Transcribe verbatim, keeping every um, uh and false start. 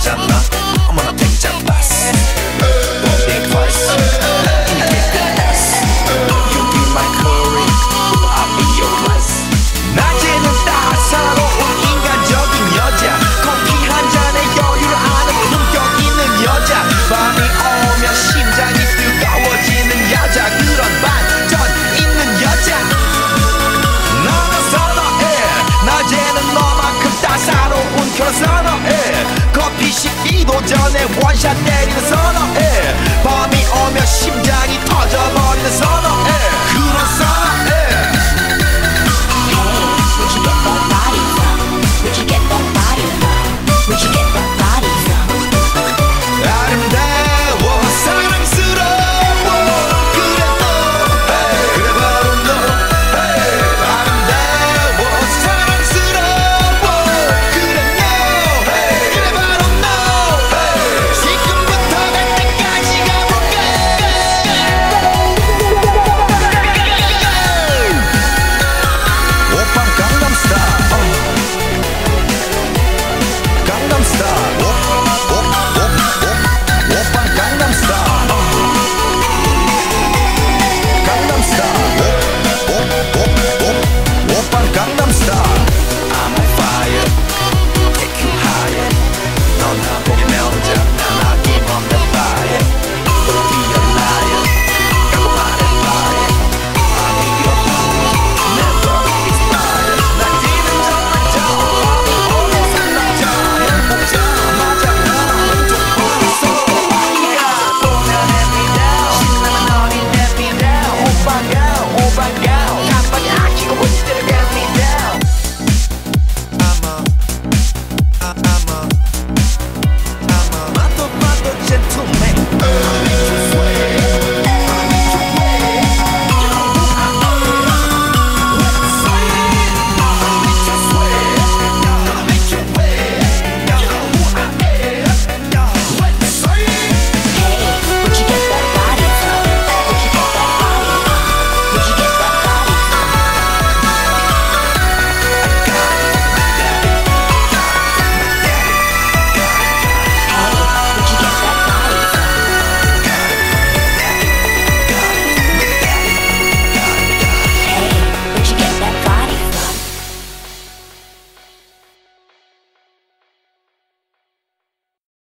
괜찮나? 어머나 땡잡았어. Don't think twice. Get the ass. You be my curry, I'll be your rice. 낮에는 따사로운 인간적인 여자, 커피 한 잔에 여유를 아는 품격 있는 여자, 밤이 오면 심장이 뜨거워지는 여자, 그런 반전 있는 여자. 나는 선어해. 낮에는 너만큼 따사로운 그런 선어해. 커피 식기도 전에 원샷 때리는 선어해. 밤이 오면 심장이 터져버리는 선어해.